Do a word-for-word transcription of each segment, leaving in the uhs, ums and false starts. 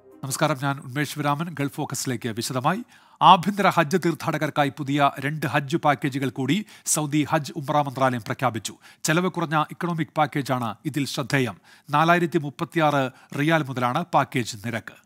നമസ്കാരം, ഞാൻ ഉന്മേഷ് വിരാമൻ. ഗൾഫ് ഫോക്കസിലേക്ക് വിശദമായി. ആഭ്യന്തര ഹജ്ജ് തീർത്ഥാടകർക്കായി പുതിയ രണ്ട് ഹജ്ജ് പാക്കേജുകൾ കൂടി സൗദി ഹജ്ജ് ഉംറ മന്ത്രാലയം പ്രഖ്യാപിച്ചു. ചെലവ് കുറഞ്ഞ ഇക്കണോമിക് പാക്കേജാണ് ഇതിൽ ശ്രദ്ധേയം. നാലായിരത്തി മുപ്പത്തിയാറ് റിയാൽ മുതലാണ് പാക്കേജ് നിരക്ക്.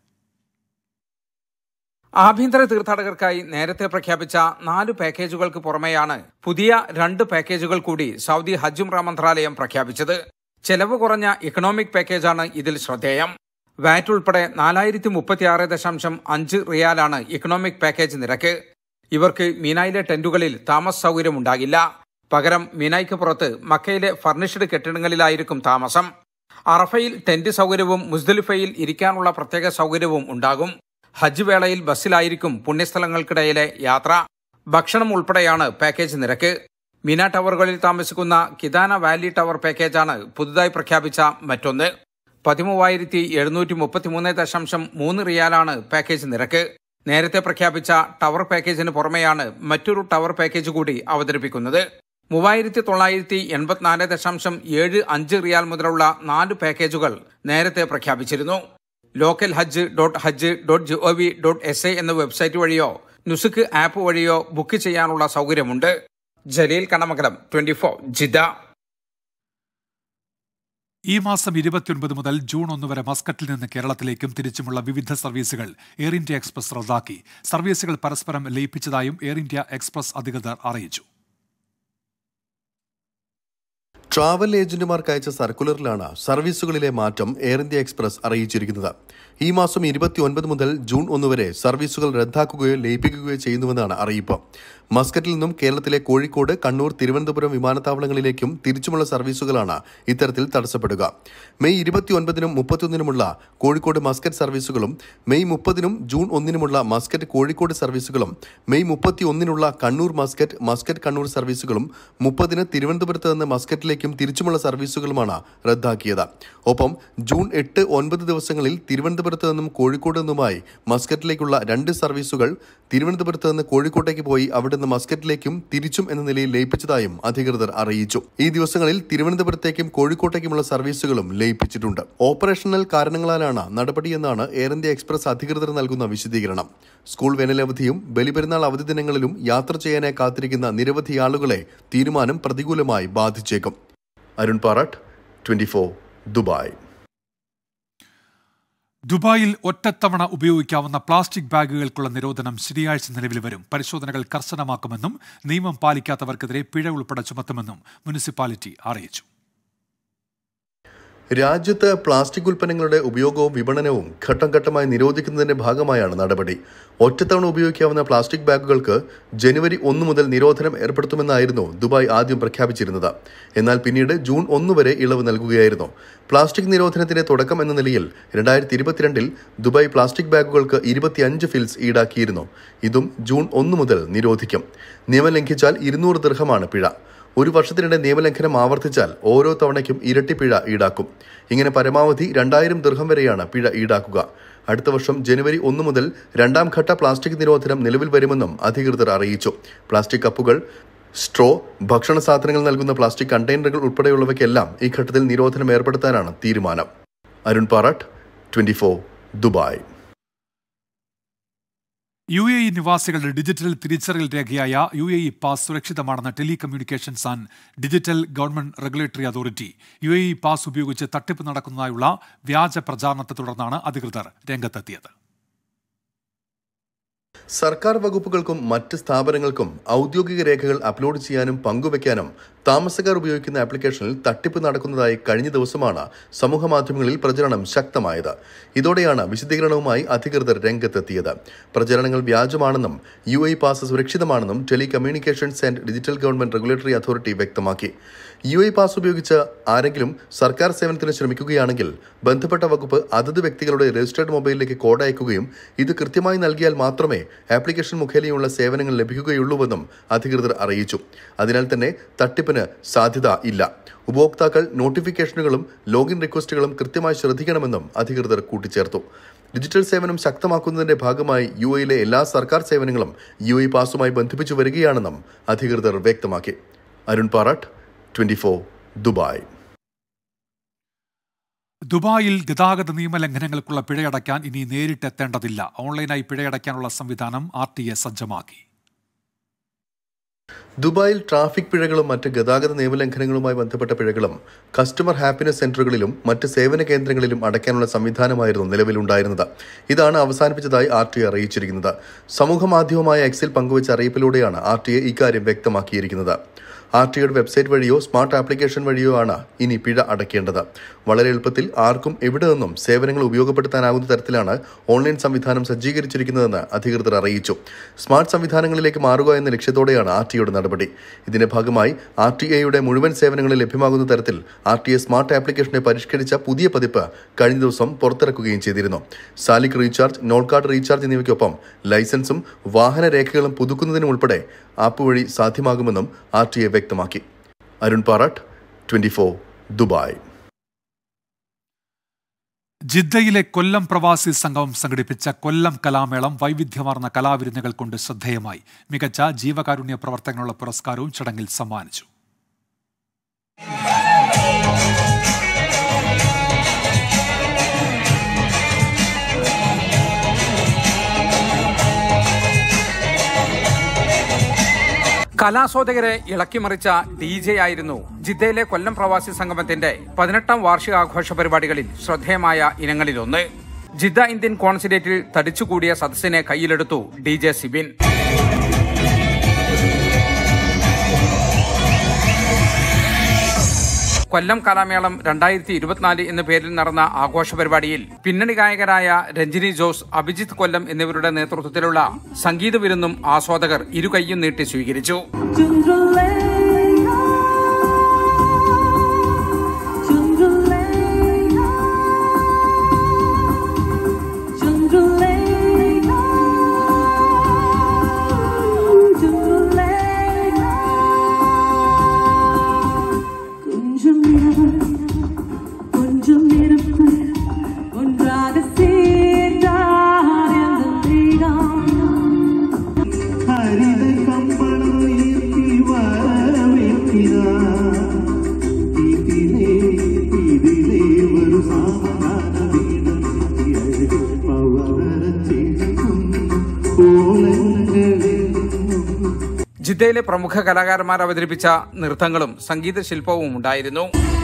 ആഭ്യന്തര തീർത്ഥാടകർക്കായി നേരത്തെ പ്രഖ്യാപിച്ച നാല് പാക്കേജുകൾക്ക് പുറമെയാണ് പുതിയ രണ്ട് പാക്കേജുകൾ കൂടി സൗദി ഹജ്ജ് ഉംറ മന്ത്രാലയം പ്രഖ്യാപിച്ചത്. ചെലവ് കുറഞ്ഞ ഇക്കണോമിക് പാക്കേജാണ് ഇതിൽ ശ്രദ്ധേയം. വാറ്റ് ഉൾപ്പെടെ നാലായിരത്തി മുപ്പത്തിയാറ് ദശാംശം അഞ്ച് റിയാലാണ് ഇക്കണോമിക് പാക്കേജ് നിരക്ക്. ഇവർക്ക് മീനായിലെ ടെന്റുകളിൽ താമസ സൗകര്യം ഉണ്ടാകില്ല. പകരം മീനായ്ക്ക് പുറത്ത് മക്കയിലെ ഫർണിഷ്ഡ് കെട്ടിടങ്ങളിലായിരിക്കും താമസം. അറഫയിൽ ടെന്റ് സൗകര്യവും മുസ്ദലിഫയിൽ ഇരിക്കാനുള്ള പ്രത്യേക സൗകര്യവും ഉണ്ടാകും. ഹജ്ജ് വേളയിൽ ബസ്സിലായിരിക്കും പുണ്യസ്ഥലങ്ങൾക്കിടയിലെ യാത്ര. ഭക്ഷണം ഉൾപ്പെടെയാണ് പാക്കേജ് നിരക്ക്. മീന ടവറുകളിൽ താമസിക്കുന്ന കിദാന വാലി ടവർ പാക്കേജാണ് പുതുതായി പ്രഖ്യാപിച്ച മറ്റൊന്ന്. പതിമൂവായിരത്തി എഴുന്നൂറ്റി മുപ്പത്തിമൂന്ന് ദശാംശം മൂന്ന് റിയാലാണ് പാക്കേജ് നിരക്ക്. നേരത്തെ പ്രഖ്യാപിച്ച ടവർ പാക്കേജിന് പുറമെയാണ് മറ്റൊരു ടവർ പാക്കേജ് കൂടി അവതരിപ്പിക്കുന്നത്. മൂവായിരത്തി തൊള്ളായിരത്തി എൺപത്തിനാല് ദശാംശം ഏഴ് അഞ്ച് റിയാൽ മുതലുള്ള നാല് പാക്കേജുകൾ നേരത്തെ പ്രഖ്യാപിച്ചിരുന്നു. Local hajj dot hajj dot G O V dot S A എന്ന വെബ്സൈറ്റ് വഴിയോ നുസുക്ക് ആപ്പ് വഴിയോ ബുക്ക് ചെയ്യാനുള്ള സൗകര്യമുണ്ട്. Jaleel Kannamangalam, twenty four, Jeddah. ഈ മാസം ഇരുപത്തിയൊൻപത് മുതൽ ജൂൺ ഒന്ന് വരെ മസ്കറ്റിൽ നിന്ന് കേരളത്തിലേക്കും തിരിച്ചുമുള്ള വിവിധ സർവീസുകൾ എയർ ഇന്ത്യ എക്സ്പ്രസ് റദ്ദാക്കി. സർവീസുകൾ പരസ്പരം ലയിപ്പിച്ചതായും എയർ ഇന്ത്യ എക്സ്പ്രസ് അധികൃതർ അറിയിച്ചു. ട്രാവൽ ഏജന്റുമാർക്ക് അയച്ച സർക്കുലറിലാണ് സർവീസുകളിലെ മാറ്റം എയർ ഇന്ത്യ എക്സ്പ്രസ് അറിയിച്ചിരിക്കുന്നത്. ഈ മാസം ഇരുപത്തിയൊൻപത് മുതൽ ജൂൺ ഒന്ന് വരെ സർവീസുകൾ റദ്ദാക്കുകയോ ലയിപ്പിക്കുകയോ ചെയ്യുന്നുവെന്നാണ് അറിയിപ്പ്. മസ്കറ്റിൽ നിന്നും കേരളത്തിലെ കോഴിക്കോട്, കണ്ണൂർ, തിരുവനന്തപുരം വിമാനത്താവളങ്ങളിലേക്കും തിരിച്ചുമുള്ള സർവീസുകളാണ് ഇത്തരത്തിൽ തടസ്സപ്പെടുക. മെയ് ഇരുപത്തിയൊൻപതിനും മുപ്പത്തിയൊന്നിനുമുള്ള കോഴിക്കോട് മസ്കറ്റ് സർവീസുകളും മെയ് മുപ്പതിനും ജൂൺ ഒന്നിനുമുള്ള മസ്കറ്റ് കോഴിക്കോട് സർവീസുകളും മെയ് മുപ്പത്തിയൊന്നിനുള്ള കണ്ണൂർ മസ്കറ്റ്, മസ്കറ്റ് കണ്ണൂർ സർവീസുകളും മുപ്പതിന് തിരുവനന്തപുരത്ത് നിന്ന് മസ്കറ്റിലേക്കും തിരിച്ചുമുള്ള സർവീസുകളുമാണ് റദ്ദാക്കിയത്. ഒപ്പം ജൂൺ എട്ട് ഒൻപത് ദിവസങ്ങളിൽ തിരുവനന്തപുരത്ത് നിന്നും കോഴിക്കോട് നിന്നുമായി മസ്കറ്റിലേക്കുള്ള രണ്ട് സർവീസുകൾ തിരുവനന്തപുരത്ത് നിന്ന് കോഴിക്കോട്ടേക്ക് പോയി അവിടെ നിന്ന് മസ്കറ്റിലേക്കും തിരിച്ചും എന്ന നിലയിൽ ലയിപ്പിച്ചതായും അധികൃതർ അറിയിച്ചു. ഈ ദിവസങ്ങളിൽ തിരുവനന്തപുരത്തേക്കും കോഴിക്കോട്ടേക്കുമുള്ള സർവീസുകളും ലയിപ്പിച്ചിട്ടുണ്ട്. ഓപ്പറേഷണൽ കാരണങ്ങളാലാണ് നടപടിയെന്നാണ് എയർ ഇന്ത്യ എക്സ്പ്രസ് അധികൃതർ നൽകുന്ന വിശദീകരണം. സ്കൂൾ വേനലവധിയും ബലിപെരുന്നാൾ അവധി ദിനങ്ങളിലും യാത്ര ചെയ്യാനായി കാത്തിരിക്കുന്ന നിരവധി ആളുകളെ തീരുമാനം പ്രതികൂലമായി ബാധിച്ചേക്കും. Arun Parattu, twenty four, Dubai. ദുബായിൽ ഒറ്റത്തവണ ഉപയോഗിക്കാവുന്ന പ്ലാസ്റ്റിക് ബാഗുകൾക്കുള്ള നിരോധനം ശനിയാഴ്ച നിലവിൽ വരും. പരിശോധനകൾ കർശനമാക്കുമെന്നും നിയമം പാലിക്കാത്തവർക്കെതിരെ പിഴ ഉൾപ്പെടെ ചുമത്തുമെന്നും മുനിസിപ്പാലിറ്റി അറിയിച്ചു. രാജ്യത്ത് പ്ലാസ്റ്റിക് ഉൽപ്പന്നങ്ങളുടെ ഉപയോഗവും വിപണനവും ഘട്ടം ഘട്ടമായി നിരോധിക്കുന്നതിന്റെ ഭാഗമായാണ് നടപടി. ഒറ്റത്തവണ ഉപയോഗിക്കാവുന്ന പ്ലാസ്റ്റിക് ബാഗുകൾക്ക് ജനുവരി ഒന്ന് മുതൽ നിരോധനം ഏർപ്പെടുത്തുമെന്നായിരുന്നു ദുബായ് ആദ്യം പ്രഖ്യാപിച്ചിരുന്നത്. എന്നാൽ പിന്നീട് ജൂൺ ഒന്ന് വരെ ഇളവ് നൽകുകയായിരുന്നു. പ്ലാസ്റ്റിക് നിരോധനത്തിന്റെ തുടക്കം എന്ന നിലയിൽ രണ്ടായിരത്തി ഇരുപത്തിരണ്ടിൽ ദുബായ് പ്ലാസ്റ്റിക് ബാഗുകൾക്ക് ഇരുപത്തിയഞ്ച് ഫിൽസ് ഈടാക്കിയിരുന്നു. ഇതും ജൂൺ ഒന്ന് മുതൽ നിരോധിക്കും. നിയമം ലംഘിച്ചാൽ ഇരുന്നൂറ് ദിർഹമാണ് പിഴ. ഒരു വർഷത്തിനിടെ നിയമലംഘനം ആവർത്തിച്ചാൽ ഓരോ തവണയ്ക്കും ഇരട്ടി പിഴ ഈടാക്കും. ഇങ്ങനെ പരമാവധി രണ്ടായിരം ദിർഹം വരെയാണ് പിഴ ഈടാക്കുക. അടുത്ത വർഷം ജനുവരി ഒന്ന് മുതൽ രണ്ടാം ഘട്ട പ്ലാസ്റ്റിക് നിരോധനം നിലവിൽ വരുമെന്നും അധികൃതർ അറിയിച്ചു. പ്ലാസ്റ്റിക് കപ്പുകൾ, സ്ട്രോ, ഭക്ഷണ സാധനങ്ങൾ നൽകുന്ന പ്ലാസ്റ്റിക് കണ്ടെയ്നറുകൾ ഉൾപ്പെടെയുള്ളവയ്ക്കെല്ലാം ഈ ഘട്ടത്തിൽ നിരോധനം ഏർപ്പെടുത്താനാണ് തീരുമാനം. Arun Parattu, twenty four, Dubai. U A E നിവാസികളുടെ ഡിജിറ്റൽ തിരിച്ചറിയൽ രേഖയായ യു എ ഇ പാസ് സുരക്ഷിതമാണെന്ന് telecommunications and digital government regulatory authority. U A E pass ഉപയോഗിച്ച് തട്ടിപ്പ് നടക്കുന്നതായുള്ള വ്യാജ പ്രചാരണത്തെ തുടർന്നാണ് അധികൃതർ രംഗത്തെത്തിയത്. സർക്കാർ വകുപ്പുകൾക്കും മറ്റ് സ്ഥാപനങ്ങൾക്കും ഔദ്യോഗിക രേഖകൾ അപ്ലോഡ് ചെയ്യാനും പങ്കുവയ്ക്കാനും താമസക്കാർ ഉപയോഗിക്കുന്ന ആപ്ലിക്കേഷനിൽ തട്ടിപ്പ് നടക്കുന്നതായി കഴിഞ്ഞ ദിവസമാണ് സമൂഹമാധ്യമങ്ങളിൽ പ്രചരണം ശക്തമായത്. ഇതോടെയാണ് വിശദീകരണവുമായി അധികൃതർ രംഗത്തെത്തിയത്. പ്രചരണങ്ങൾ വ്യാജമാണെന്നും യു ഐ പാസ് സുരക്ഷിതമാണെന്നും telecommunications and digital government regulatory authority വ്യക്തമാക്കി. യു ഐ പാസ് ഉപയോഗിച്ച് ആരെങ്കിലും സർക്കാർ സേവനത്തിന് ശ്രമിക്കുകയാണെങ്കിൽ ബന്ധപ്പെട്ട വകുപ്പ് അതത് വ്യക്തികളുടെ രജിസ്റ്റേർഡ് മൊബൈലിലേക്ക് കോഡ് അയക്കുകയും ഇത് കൃത്യമായി നൽകിയാൽ മാത്രമേ ആപ്ലിക്കേഷൻ മുഖേനയുള്ള സേവനങ്ങൾ ലഭിക്കുകയുള്ളൂവെന്നും അധികൃതർ അറിയിച്ചു. അതിനാൽ തന്നെ തട്ടിപ്പിന് സാധ്യത ഇല്ല. ഉപഭോക്താക്കൾ നോട്ടിഫിക്കേഷനുകളും ലോഗിൻ റിക്വസ്റ്റുകളും കൃത്യമായി ശ്രദ്ധിക്കണമെന്നും അധികൃതർ കൂട്ടിച്ചേർത്തു. ഡിജിറ്റൽ സേവനം ശക്തമാക്കുന്നതിന്റെ ഭാഗമായി യു എയിലെ എല്ലാ സർക്കാർ സേവനങ്ങളും യു ഐ പാസുമായി ബന്ധിപ്പിച്ചു വരികയാണെന്നും അധികൃതർ വ്യക്തമാക്കി. Arun Parattu, twenty four, Dubai. ദുബായിൽ ഗതാഗത നിയമലംഘനങ്ങൾക്കുള്ള പിഴയടയ്ക്കാൻ ഇനി നേരിട്ടെത്തേണ്ടതില്ല. ഓൺലൈനായി പിഴയടയ്ക്കാനുള്ള സംവിധാനം ആർ ടി എ സജ്ജമാക്കി. ദുബായിൽ ട്രാഫിക് പിഴകളും മറ്റ് ഗതാഗത നിയമലംഘനങ്ങളുമായി ബന്ധപ്പെട്ട പിഴകളും കസ്റ്റമർ ഹാപ്പിനെസ് സെന്ററുകളിലും മറ്റ് സേവന കേന്ദ്രങ്ങളിലും അടയ്ക്കാനുള്ള സംവിധാനമായിരുന്നു നിലവിലുണ്ടായിരുന്നത്. ഇതാണ് അവസാനിപ്പിച്ചതായി ആർ ടി എ അറിയിച്ചിരിക്കുന്നത്. സമൂഹമാധ്യമമായ എക്സിൽ പങ്കുവച്ച അറിയിപ്പിലൂടെയാണ് ആർ ടി എ ഇക്കാര്യം വ്യക്തമാക്കിയിരിക്കുന്നത്. ആർ ടി എയുടെ വെബ്സൈറ്റ് വഴിയോ സ്മാർട്ട് ആപ്ലിക്കേഷൻ വഴിയോ ആണ് ഇനി പിഴ അടയ്ക്കേണ്ടത്. വളരെ എളുപ്പത്തിൽ ആർക്കും എവിടെ നിന്നും സേവനങ്ങൾ ഉപയോഗപ്പെടുത്താനാകുന്ന തരത്തിലാണ് ഓൺലൈൻ സംവിധാനം സജ്ജീകരിച്ചിരിക്കുന്നതെന്ന് അധികൃതർ അറിയിച്ചു. സ്മാർട്ട് സംവിധാനങ്ങളിലേക്ക് മാറുക എന്ന ലക്ഷ്യത്തോടെയാണ് ആർ ടി എയുടെ നടപടി. ഇതിന്റെ ഭാഗമായി ആർ ടി എയുടെ മുഴുവൻ സേവനങ്ങളും ലഭ്യമാകുന്ന തരത്തിൽ ആർ ടി എ സ്മാർട്ട് ആപ്ലിക്കേഷനെ പരിഷ്കരിച്ച പുതിയ പതിപ്പ് കഴിഞ്ഞ ദിവസം പുറത്തിറക്കുകയും ചെയ്തിരുന്നു. Salik recharge, nol card recharge എന്നിവയ്ക്കൊപ്പം ലൈസൻസും വാഹന രേഖകളും പുതുക്കുന്നതിനും ഉൾപ്പെടെ ആപ്പ് വഴി സാധ്യമാകുമെന്നും ആർ ടി എ വ്യക്തമാക്കി. Arun Parattu, twenty four, Dubai. ജിദ്ദയിലെ കൊല്ലം പ്രവാസി സംഘം സംഘടിപ്പിച്ച കൊല്ലം കലാമേളം വൈവിധ്യമാർന്ന കലാവിരുന്നുകൾ കൊണ്ട് ശ്രദ്ധേയമായി. മികച്ച ജീവകാരുണ്യ പ്രവർത്തനങ്ങളുള്ള പുരസ്കാരവും ചടങ്ങിൽ സമ്മാനിച്ചു. കലാസ്വാദകരെ ഇളക്കിമറിച്ച ഡി ജെ ആയിരുന്നു ജിദ്ദയിലെ കൊല്ലം പ്രവാസി സംഗമത്തിന്റെ പതിനെട്ടാം വാർഷികാഘോഷ പരിപാടികളിൽ ശ്രദ്ധേയമായ ഇനങ്ങളിലൊന്ന്. ജിദ്ദ ഇന്ത്യൻ കോൺസുലേറ്റിൽ തടിച്ചുകൂടിയ സദസ്സിനെ കയ്യിലെടുത്തു ഡി ജെ സിബിൻ. കൊല്ലം കലാമേളം രണ്ടായിരത്തി ഇരുപത്തിനാല് എന്ന പേരിൽ നടന്ന ആഘോഷ പരിപാടിയിൽ പിന്നണി ഗായകരായ രഞ്ജിനി ജോസ്, അഭിജിത്ത് കൊല്ലം എന്നിവരുടെ നേതൃത്വത്തിലുള്ള സംഗീത വിരുന്നും ആസ്വാദകർ ഇരുകൈയും നീട്ടി സ്വീകരിച്ചു. ജിദ്ദയിലെ പ്രമുഖ കലാകാരന്മാർ അവതരിപ്പിച്ച നൃത്തങ്ങളും സംഗീത ശില്പവും ഉണ്ടായിരുന്നു.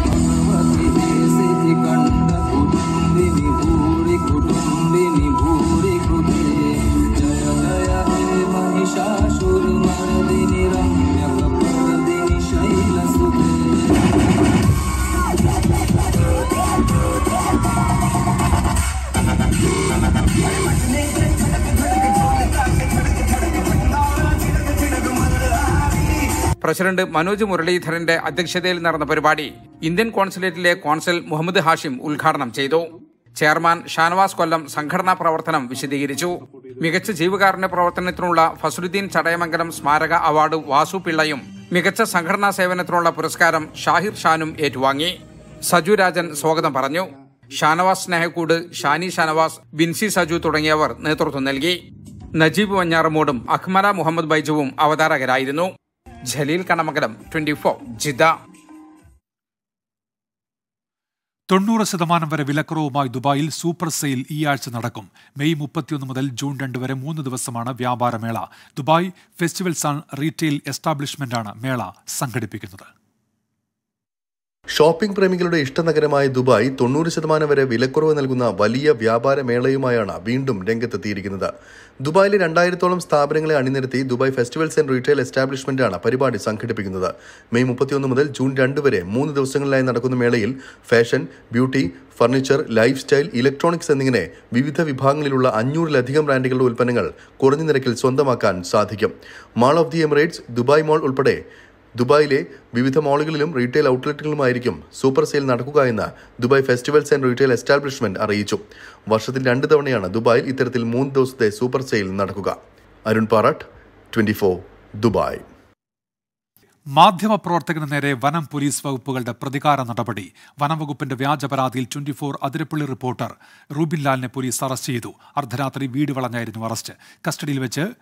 പ്രസിഡന്റ് മനോജ് മുരളീധരന്റെ അധ്യക്ഷതയിൽ നടന്ന പരിപാടി ഇന്ത്യൻ കോൺസുലേറ്റിലെ കോൺസൽ മുഹമ്മദ് ഹാഷിം ഉദ്ഘാടനം ചെയ്തു. ചെയർമാൻ ഷാനവാസ് കൊല്ലം സംഘടനാ പ്രവർത്തനം വിശദീകരിച്ചു. മികച്ച ജീവകാരുണ്യ പ്രവർത്തനത്തിനുള്ള ഫസലുദ്ദീൻ ചടയമംഗലം സ്മാരക അവാർഡ് വാസു പിള്ളയും മികച്ച സംഘടനാ സേവനത്തിനുള്ള പുരസ്കാരം ഷാഹിർ ഷാനും ഏറ്റുവാങ്ങി. സജു രാജൻ സ്വാഗതം പറഞ്ഞു. ഷാനവാസ് സ്നേഹക്കൂട്, ഷാനി ഷാനവാസ്, ബിൻസി സജു തുടങ്ങിയവർ നേതൃത്വം നൽകി. നജീബ് വഞ്ഞാറമൂടും അഖ്മല മുഹമ്മദ് ബൈജുവും അവതാരകരായിരുന്നു. Jaleel Kanamangalam, twenty four, Jeddah. തൊണ്ണൂറ് ശതമാനം വരെ വിലക്കുറവുമായി ദുബായിൽ സൂപ്പർ സെയിൽ ഈ ആഴ്ച നടക്കും. മെയ് മുപ്പത്തിയൊന്ന് മുതൽ ജൂൺ രണ്ട് വരെ മൂന്ന് ദിവസമാണ് വ്യാപാരമേള. ദുബായ് ഫെസ്റ്റിവൽസ് ആൻഡ് റീറ്റെയിൽ എസ്റ്റാബ്ലിഷ്മെന്റാണ് മേള സംഘടിപ്പിക്കുന്നത്. ഷോപ്പിംഗ് പ്രേമികളുടെ ഇഷ്ടനഗരമായ ദുബായ് തൊണ്ണൂറ് ശതമാനം വരെ വിലക്കുറവ് നൽകുന്ന വലിയ വ്യാപാര മേളയുമായാണ് വീണ്ടും രംഗത്തെത്തിയിരിക്കുന്നത്. ദുബായിലെ രണ്ടായിരത്തോളം സ്ഥാപനങ്ങളെ അണിനിരത്തി ദുബായ് ഫെസ്റ്റിവൽസ് ആൻഡ് റീറ്റെയിൽ എസ്റ്റാബ്ലിഷ്മെന്റാണ് പരിപാടി സംഘടിപ്പിക്കുന്നത്. മെയ് മുപ്പത്തിയൊന്ന് മുതൽ ജൂൺ രണ്ട് വരെ മൂന്ന് ദിവസങ്ങളിലായി നടക്കുന്ന മേളയിൽ fashion, beauty, furniture, lifestyle, electronics എന്നിങ്ങനെ വിവിധ വിഭാഗങ്ങളിലുള്ള അഞ്ഞൂറിലധികം ബ്രാൻഡുകളുടെ ഉൽപ്പന്നങ്ങൾ കുറഞ്ഞ നിരക്കിൽ സ്വന്തമാക്കാൻ സാധിക്കും. Mall of the Emirates, Dubai mall ഉൾപ്പെടെ ദുബായിലെ വിവിധ മാളുകളിലും റീറ്റെയിൽ ഔട്ട്ലെറ്റുകളുമായിരിക്കും സൂപ്പർ സെയിൽ നടക്കുക എന്ന് Dubai festivals and retail establishment അറിയിച്ചു. വർഷത്തിൽ രണ്ട് തവണയാണ് ദുബായിൽ ഇത്തരത്തിൽ മൂന്ന് ദിവസത്തെ സൂപ്പർ സെയിൽ നടക്കുക. Arun Parattu, twenty four, Dubai. മാധ്യമപ്രവർത്തകന് നേരെ വനം പോലീസ് വകുപ്പുകളുടെ പ്രതികാര നടപടി. വനംവകുപ്പിന്റെ വ്യാജ പരാതിയിൽ twenty four Athirappilly reporter Rubin ലാലിനെ പോലീസ് അറസ്റ്റ് ചെയ്തു. അർദ്ധരാത്രി വീട് വളഞ്ഞായിരുന്നു അറസ്റ്റ്. കസ്റ്റഡിയിൽ വെച്ച്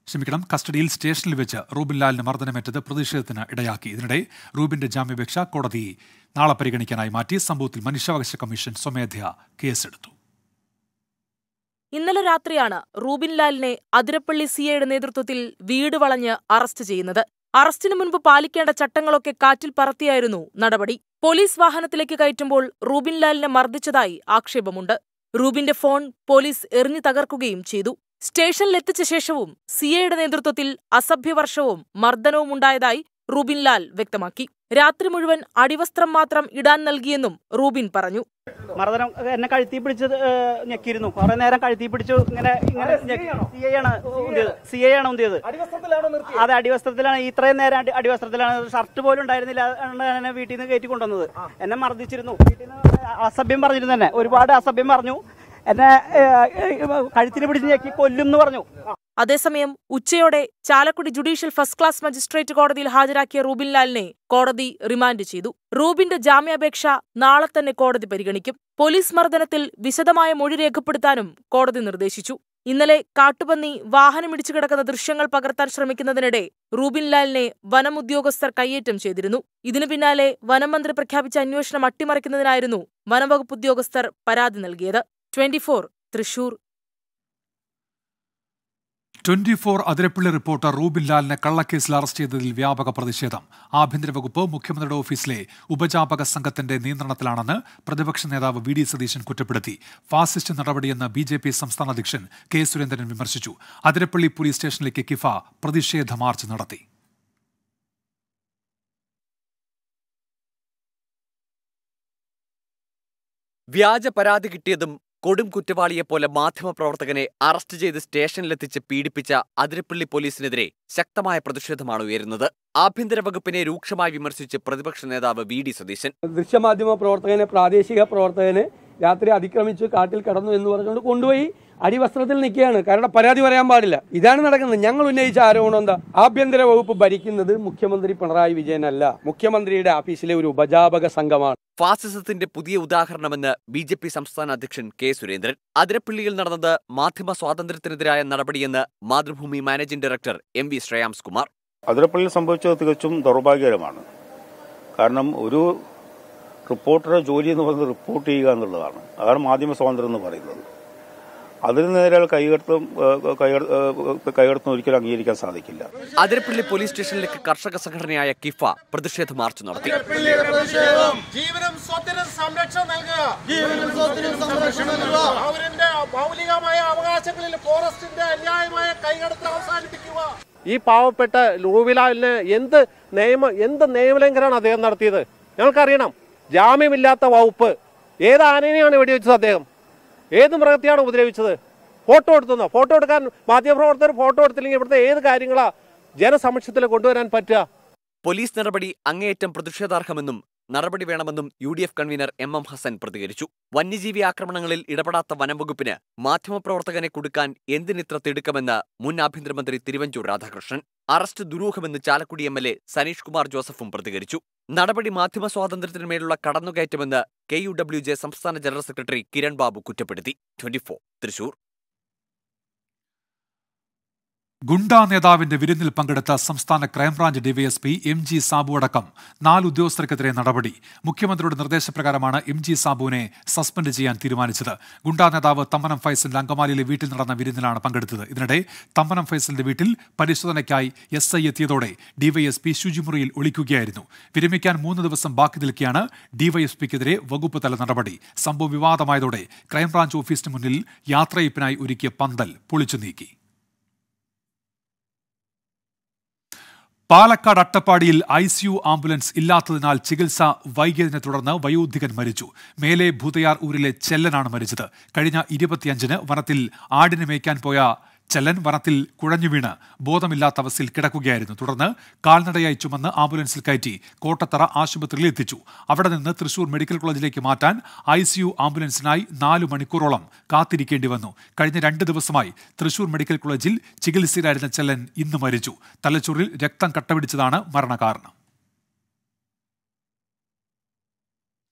ക്ഷമിക്കണം കസ്റ്റഡിയിൽ സ്റ്റേഷനിൽ വെച്ച് റൂബിൻ ലാലിന് മർദ്ദനമേറ്റത് പ്രതിഷേധത്തിന് ഇടയാക്കി. ഇതിനിടെ റൂബിന്റെ ജാമ്യാപേക്ഷ കോടതി നാളെ പരിഗണിക്കാനായി മാറ്റി. സംഭവത്തിൽ മനുഷ്യാവകാശ കമ്മീഷൻ സ്വമേധയാ കേസെടുത്തു. ഇന്നലെ രാത്രിയാണ് റൂബിൻ ലാലിനെ അതിരപ്പള്ളി സിഐയുടെ നേതൃത്വത്തിൽ വീട് വളഞ്ഞ് അറസ്റ്റ് ചെയ്യുന്നത്. അറസ്റ്റിനു മുൻപ് പാലിക്കേണ്ട ചട്ടങ്ങളൊക്കെ കാറ്റിൽ പറത്തിയായിരുന്നു നടപടി. പോലീസ് വാഹനത്തിലേക്ക് കയറ്റുമ്പോൾ റൂബിൻ ലാലിനെ മർദ്ദിച്ചതായി ആക്ഷേപമുണ്ട്. റൂബിന്റെ ഫോൺ പോലീസ് എറിഞ്ഞു തകർക്കുകയും ചെയ്തു. സ്റ്റേഷനിലെത്തിച്ച ശേഷവും സിഐയുടെ നേതൃത്വത്തിൽ അസഭ്യവർഷവും മർദ്ദനവും ഉണ്ടായതായി റൂബിൻ ലാൽ വ്യക്തമാക്കി. രാത്രി മുഴുവൻ അടിവസ്ത്രം മാത്രം ഇടാൻ നൽകിയെന്നും റൂബിൻ പറഞ്ഞു. മർദ്ദനം എന്നെ കഴുത്തി പിടിച്ച് ഞെക്കിയിരുന്നു. കുറെ നേരം കഴുത്തി പിടിച്ചു. ഇങ്ങനെ ഇങ്ങനെ സി ഐ ആണ് ഉന്തിയത്. സി ഐ ആണ് ഉന്തിയത്. അതെ, അടിവസ്ത്രത്തിലാണ്. ഇത്രയും നേരം അടിവസ്ത്രത്തിലാണ്. ഷർട്ട് പോലും ഉണ്ടായിരുന്നില്ല. എന്നെ വീട്ടിൽ നിന്ന് കയറ്റി കൊണ്ടുവന്നത്. എന്നെ മർദ്ദിച്ചിരുന്നു. വീട്ടിൽ നിന്ന് അസഭ്യം പറഞ്ഞിരുന്നു. തന്നെ ഒരുപാട് അസഭ്യം പറഞ്ഞു. എന്നെ കഴുത്തിന് പിടിച്ച് ഞെക്കി കൊല്ലും എന്ന് പറഞ്ഞു. അതേസമയം ഉച്ചയോടെ Chalakudy judicial first class magistrate കോടതിയിൽ ഹാജരാക്കിയ റൂബിൻ ലാലിനെ കോടതി റിമാൻഡ് ചെയ്തു. റൂബിന്റെ ജാമ്യാപേക്ഷ നാളെ തന്നെ കോടതി പരിഗണിക്കും. പോലീസ് മർദ്ദനത്തിൽ വിശദമായ മൊഴി രേഖപ്പെടുത്താനും കോടതി നിർദ്ദേശിച്ചു. ഇന്നലെ കാട്ടുപന്നി വാഹനമിടിച്ചു കിടക്കുന്ന ദൃശ്യങ്ങൾ പകർത്താൻ ശ്രമിക്കുന്നതിനിടെ റൂബിൻ ലാലിനെ വനം ഉദ്യോഗസ്ഥർ കയ്യേറ്റം ചെയ്തിരുന്നു. ഇതിനു പിന്നാലെ വനം മന്ത്രി പ്രഖ്യാപിച്ച അന്വേഷണം അട്ടിമറിക്കുന്നതിനായിരുന്നു വനംവകുപ്പ് ഉദ്യോഗസ്ഥർ പരാതി നൽകിയത്. Twenty four Thrissur. Twenty four Athirappilly reporter Rubin ലാലിനെ കള്ളക്കേസിൽ അറസ്റ്റ് ചെയ്തതിൽ വ്യാപക പ്രതിഷേധം. ആഭ്യന്തര വകുപ്പ് മുഖ്യമന്ത്രിയുടെ ഓഫീസിലെ ഉപജാപക സംഘത്തിന്റെ നിയന്ത്രണത്തിലാണെന്ന് പ്രതിപക്ഷ നേതാവ് വി ഡി സതീശൻ കുറ്റപ്പെടുത്തി. ഫാസിസ്റ്റ് നടപടിയെന്ന് ബി ജെ പി സംസ്ഥാന അധ്യക്ഷൻ കെ സുരേന്ദ്രൻ വിമർശിച്ചു. അതിരപ്പള്ളി പോലീസ് സ്റ്റേഷനിലേക്ക് കിഫ പ്രതിഷേധ മാർച്ച് നടത്തി. വ്യാജ പരാതി കിട്ടിയതും കൊടും കുറ്റവാളിയെപ്പോലെ മാധ്യമപ്രവർത്തകനെ അറസ്റ്റ് ചെയ്ത് സ്റ്റേഷനിലെത്തിച്ച് പീഡിപ്പിച്ച അതിരപ്പള്ളി പോലീസിനെതിരെ ശക്തമായ പ്രതിഷേധമാണ് ഉയരുന്നത്. ആഭ്യന്തര വകുപ്പിനെ രൂക്ഷമായി വിമർശിച്ച് പ്രതിപക്ഷ നേതാവ് വി ഡി സതീശൻ. ദൃശ്യമാധ്യമ പ്രവർത്തകനെ, പ്രാദേശിക പ്രവർത്തകനെ രാത്രി അതിക്രമിച്ച് കാട്ടിൽ കടന്നു എന്ന് പറഞ്ഞുകൊണ്ട് കൊണ്ടുപോയി അടിവസ്ത്രത്തിൽ നിൽക്കുകയാണ്. കാരണം പരാതി പറയാൻ പാടില്ല. ഇതാണ് നടക്കുന്നത്. ഞങ്ങൾ ഉന്നയിച്ച ആരോപണം എന്താ? ആഭ്യന്തര വകുപ്പ് ഭരിക്കുന്നത് മുഖ്യമന്ത്രി പിണറായി വിജയനല്ല, മുഖ്യമന്ത്രിയുടെ ഓഫീസിലെ ഒരു ഉപജാപക സംഘമാണ്. ഫാസിസത്തിന്റെ പുതിയ ഉദാഹരണമെന്ന് ബി ജെ പി സംസ്ഥാന അധ്യക്ഷൻ കെ സുരേന്ദ്രൻ. അതിരപ്പള്ളിയിൽ നടന്നത് മാധ്യമ സ്വാതന്ത്ര്യത്തിനെതിരായ നടപടിയെന്ന് Mathrubhumi managing director M V Shreyams Kumar. അതിരപ്പള്ളിയിൽ സംഭവിച്ചത് തികച്ചും ദൗർഭാഗ്യകരമാണ്. കാരണം ഒരു റിപ്പോർട്ടറുടെ ജോലി എന്ന് പറയുന്നത് റിപ്പോർട്ട് ചെയ്യുക എന്നുള്ളതാണ്. അതാണ് മാധ്യമ സ്വാതന്ത്ര്യം എന്ന് പറയുന്നത്. അതിന് നേരെ കൈകടത്തും കൈകടത്തും ഒരിക്കലും അംഗീകരിക്കാൻ സാധിക്കില്ല. അതിരപ്പള്ളി പോലീസ് സ്റ്റേഷനിലേക്ക് കർഷക സംഘടനയായ കിഫ പ്രതിഷേധ മാർച്ച് നടത്തി. ജീവനും സ്വത്തിനും സംരക്ഷണം നൽകുക. അവരുടെ മൗലികമായ അവകാശങ്ങളിൽ ഫോറസ്റ്റിന്റെ അന്യായമായ കൈകടത്തൽ അവസാനിപ്പിക്കുക. ഈ പാവപ്പെട്ട റൂബിലാലിന് എന്ത് നിയമ എന്ത് നിയമലംഘനമാണ് അദ്ദേഹം നടത്തിയത്? ഞങ്ങൾക്കറിയണം. ജാമ്യമില്ലാത്ത വകുപ്പ്. ഏത് ആനനെയാണ് വെടിവെച്ചത്? അദ്ദേഹം ഏത് മൃഗത്തെയാണ് ഉപദ്രവിച്ചത്? ഫോട്ടോ എടുത്തുന്നോ? ഫോട്ടോ എടുക്കാൻ മാധ്യമപ്രവർത്തകർ ഫോട്ടോ എടുത്തില്ലെങ്കിൽ ഇവിടുത്തെ ഏത് കാര്യങ്ങളാ ജനസമക്ഷത്തിൽ കൊണ്ടുവരാൻ പറ്റുക? പോലീസ് നടപടി അങ്ങേയറ്റം പ്രതിഷേധാർഹമെന്നും നടപടി വേണമെന്നും U D F convener M M Hasan പ്രതികരിച്ചു. വന്യജീവി ആക്രമണങ്ങളിൽ ഇടപെടാത്ത വനംവകുപ്പിന് മാധ്യമപ്രവർത്തകനെ കൊടുക്കാൻ എന്തിനിത്ര തിടുക്കമെന്ന് മുൻ ആഭ്യന്തരമന്ത്രി തിരുവഞ്ചൂർ രാധാകൃഷ്ണൻ. അറസ്റ്റ് ദുരൂഹമെന്ന് Chalakudy M L A Saneesh Kumar ജോസഫും പ്രതികരിച്ചു. നടപടി മാധ്യമ സ്വാതന്ത്ര്യത്തിനുമേലുള്ള കടന്നുകയറ്റമെന്ന് കെ യു ഡബ്ല്യു ജെ സംസ്ഥാന ജനറൽ സെക്രട്ടറി കിരൺ ബാബു കുറ്റപ്പെടുത്തി. Twenty four Thrissur. ഗുണ്ടാ നേതാവിന്റെ വിരുന്നിൽ പങ്കെടുത്ത സംസ്ഥാന crime branch DySP M G Sabu അടക്കം നാല് ഉദ്യോഗസ്ഥർക്കെതിരെ നടപടി. മുഖ്യമന്ത്രിയുടെ നിർദ്ദേശപ്രകാരമാണ് എം ജി സാബുവിനെ സസ്പെൻഡ് ചെയ്യാൻ തീരുമാനിച്ചത്. ഗുണ്ടാ നേതാവ് തമ്മനം ഫൈസലിന്റെ അങ്കമാലിയിലെ വീട്ടിൽ നടന്ന വിരുന്നിലാണ് പങ്കെടുത്തത്. ഇതിനിടെ തമ്മനം ഫൈസലിന്റെ വീട്ടിൽ പരിശോധനയ്ക്കായി എസ് ഐ എത്തിയതോടെ ഡിവൈഎസ്പി ശുചിമുറിയിൽ ഒളിക്കുകയായിരുന്നു. വിരമിക്കാൻ മൂന്ന് ദിവസം ബാക്കി നിൽക്കെയാണ് ഡിവൈഎസ്പിക്കെതിരെ വകുപ്പ് തല നടപടി. സംഭവം വിവാദമായതോടെ ക്രൈംബ്രാഞ്ച് ഓഫീസിന് മുന്നിൽ യാത്രയപ്പിനായി ഒരുക്കിയ പന്തൽ പൊളിച്ചു നീക്കി. പാലക്കാട് അട്ടപ്പാടിയിൽ ഐ സി യു ആംബുലൻസ് ഇല്ലാത്തതിനാൽ ചികിത്സ വൈകിയതിനെ തുടർന്ന് വയോധികൻ മരിച്ചു. മേലെ ഭൂതയാർ ഊരിലെ ചെല്ലനാണ് മരിച്ചത്. കഴിഞ്ഞ ഇരുപത്തിയഞ്ചിന് വനത്തിൽ ആടിനെ മേയ്ക്കാൻ പോയ ചെല്ലൻ വനത്തിൽ കുഴഞ്ഞു വീണ് ബോധമില്ലാത്ത അവസ്ഥയിൽ കിടക്കുകയായിരുന്നു. തുടർന്ന് കാൽനടയായി ചുമന്ന് ആംബുലൻസിൽ കയറ്റി കോട്ടത്തറ ആശുപത്രിയിൽ എത്തിച്ചു. അവിടെ നിന്ന് തൃശൂർ മെഡിക്കൽ കോളേജിലേക്ക് മാറ്റാൻ ഐ സി യു ആംബുലൻസിനായി നാലു മണിക്കൂറോളം കാത്തിരിക്കേണ്ടി വന്നു. കഴിഞ്ഞ രണ്ട് ദിവസമായി തൃശൂർ മെഡിക്കൽ കോളേജിൽ ചികിത്സയിലായിരുന്ന ചെല്ലൻ ഇന്ന് മരിച്ചു. തലച്ചോറിൽ രക്തം കട്ടപിടിച്ചതാണ് മരണകാരണം.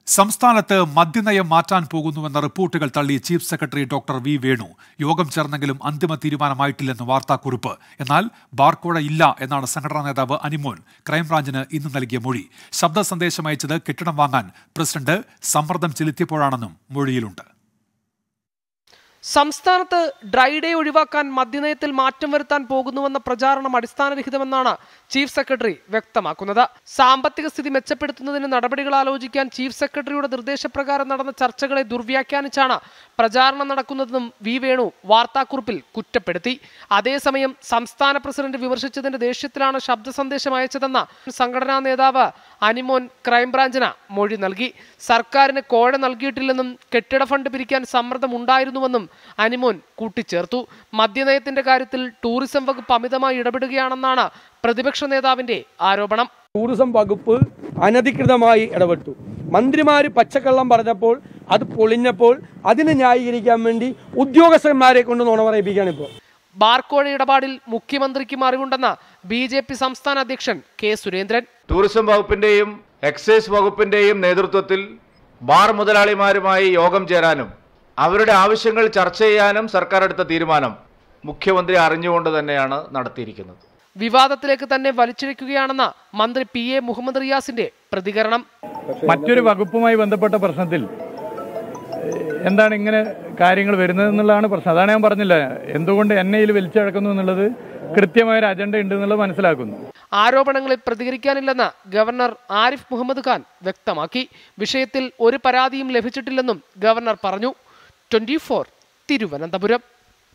സംസ്ഥാനത്ത് മദ്യനയം മാറ്റാൻ പോകുന്നുവെന്ന റിപ്പോർട്ടുകൾ തള്ളി chief secretary doctor V Venu. യോഗം ചേർന്നെങ്കിലും അന്തിമ തീരുമാനമായിട്ടില്ലെന്ന് വാർത്താക്കുറിപ്പ്. എന്നാൽ ബാർക്കോഴ ഇല്ല എന്നാണ് സംഘടനാ നേതാവ് അനിമോൻ ക്രൈംബ്രാഞ്ചിന് ഇന്ന് നൽകിയ മൊഴി. ശബ്ദ സന്ദേശം അയച്ചത് കെട്ടിടം വാങ്ങാൻ പ്രസിഡന്റ് സമ്മർദ്ദം ചെലുത്തിയപ്പോഴാണെന്നും മൊഴിയിലുണ്ട്. സംസ്ഥാനത്ത് ഡ്രൈ ഡേ ഒഴിവാക്കാൻ മദ്യനയത്തിൽ മാറ്റം വരുത്താൻ പോകുന്നുവെന്ന പ്രചാരണം അടിസ്ഥാനരഹിതമെന്നാണ് ചീഫ് സെക്രട്ടറി വ്യക്തമാക്കുന്നത്. സാമ്പത്തിക സ്ഥിതി മെച്ചപ്പെടുത്തുന്നതിന് നടപടികൾ ആലോചിക്കാൻ ചീഫ് സെക്രട്ടറിയുടെ നിർദ്ദേശപ്രകാരം നടന്ന ചർച്ചകളെ ദുർവ്യാഖ്യാനിച്ചാണ് പ്രചാരണം നടക്കുന്നതെന്നും വി വേണു വാർത്താക്കുറിപ്പിൽ കുറ്റപ്പെടുത്തി. അതേസമയം സംസ്ഥാന പ്രസിഡന്റ് വിമർശിച്ചതിന്റെ ദേഷ്യത്തിലാണ് ശബ്ദ സന്ദേശം അയച്ചതെന്ന സംഘടനാ നേതാവ് അനിമോൻ ക്രൈംബ്രാഞ്ചിന് മൊഴി നൽകി. സർക്കാരിന് കോഴ നൽകിയിട്ടില്ലെന്നും കെട്ടിട ഫണ്ട് പിരിക്കാൻ സമ്മർദ്ദമുണ്ടായിരുന്നുവെന്നും അനിമോൻ കൂട്ടിച്ചേർത്തു. മദ്യനയത്തിന്റെ കാര്യത്തിൽ ടൂറിസം വകുപ്പ് അമിതമായി ഇടപെടുകയാണെന്നാണ് പ്രതിപക്ഷ നേതാവിന്റെ ആരോപണം. ടൂറിസം വകുപ്പ് അനധികൃതമായി ഇടപെട്ടു. മന്ത്രിമാര് പച്ചക്കള്ളം പറഞ്ഞപ്പോൾ അത് പൊളിഞ്ഞപ്പോൾ അതിനെ ന്യായീകരിക്കാൻ വേണ്ടി ഉദ്യോഗസ്ഥന്മാരെ കൊണ്ട് നുണ പറയിപ്പിക്കുകയാണ് ഇപ്പോൾ. ബാർക്കോഴ ഇടപാടിൽ മുഖ്യമന്ത്രിക്കും അറിവുണ്ടെന്ന ബി ജെ പി സംസ്ഥാന അധ്യക്ഷൻ കെ സുരേന്ദ്രൻ. ടൂറിസം വകുപ്പിന്റെയും എക്സൈസ് വകുപ്പിന്റെയും നേതൃത്വത്തിൽ ബാർ മുതലാളിമാരുമായി യോഗം ചേരാനും അവരുടെ ആവശ്യങ്ങൾ ചർച്ച ചെയ്യാനും സർക്കാർ എടുത്ത തീരുമാനം മുഖ്യമന്ത്രി അറിഞ്ഞുകൊണ്ട് തന്നെയാണ് നടത്തിയിരിക്കുന്നത്. വിവാദത്തിലേക്ക് തന്നെ വലിച്ചിഴക്കുകയാണെന്ന മന്ത്രി പി എ മുഹമ്മദ് റിയാസിന്റെ പ്രതികരണം. മറ്റൊരു വകുപ്പുമായി ബന്ധപ്പെട്ട പ്രശ്നത്തിൽ എന്താണ് ഇങ്ങനെ കാര്യങ്ങൾ വരുന്നത് എന്നുള്ളതാണ് പ്രശ്നം. അതാണ് ഞാൻ പറഞ്ഞില്ല, എന്തുകൊണ്ട് എന്നെ ഇതിൽ വലിച്ചിഴക്കുന്നു എന്നുള്ളത് കൃത്യമായൊരു അജണ്ട ഉണ്ട് എന്നുള്ളത് മനസ്സിലാക്കുന്നു. ആരോപണങ്ങളിൽ പ്രതികരിക്കാനില്ലെന്ന് ഗവർണർ ആരിഫ് മുഹമ്മദ് ഖാൻ വ്യക്തമാക്കി. വിഷയത്തിൽ ഒരു പരാതിയും ലഭിച്ചിട്ടില്ലെന്നും ഗവർണർ പറഞ്ഞു. Twenty four Thiruvananthapuram.